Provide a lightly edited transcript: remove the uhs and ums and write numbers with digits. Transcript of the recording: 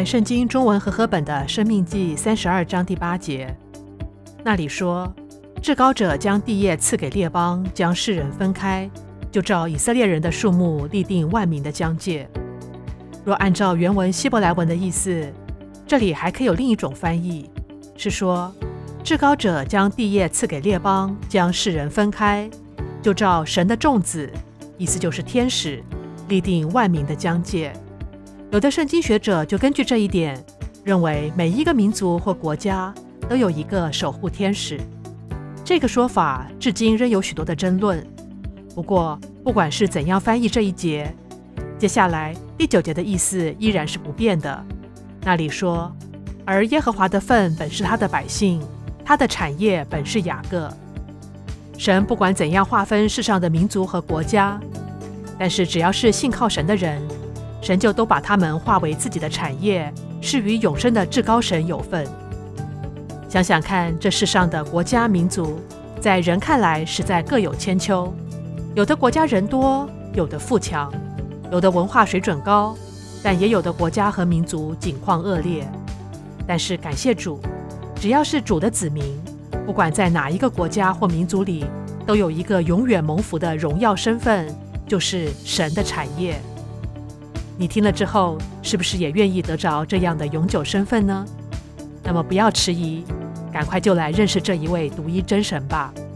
圣经中文和合本的《申命记》32章第8节，那里说：至高者将地业赐给列邦，将世人分开，就照以色列人的数目立定万民的疆界。若按照原文希伯来文的意思，这里还可以有另一种翻译，是说至高者将地业赐给列邦，将世人分开，就照神的众子，意思就是天使，立定万民的疆界。有的圣经学者就根据这一点，认为每一个民族或国家都有一个守护天使。这个说法至今仍有许多的争论。不过，不管是怎样翻译这一节，接下来第9节的意思依然是不变的。那里说：而耶和华的份本是他的百姓，他的产业本是雅各。神不管怎样划分世上的民族和国家，但是只要是信靠神的人，神就都把他们化为自己的产业，是与永生的至高神有份。想想看，这世上的国家民族，在人看来实在各有千秋，有的国家人多，有的富强，有的文化水准高，但也有的国家和民族境况恶劣。但是感谢主，只要是主的子民，不管在哪一个国家或民族里，都有一个永远蒙福的荣耀身份，就是神的产业。你听了之后，是不是也愿意得着这样的永久身份呢？那么不要迟疑，赶快就来认识这一位独一真神吧。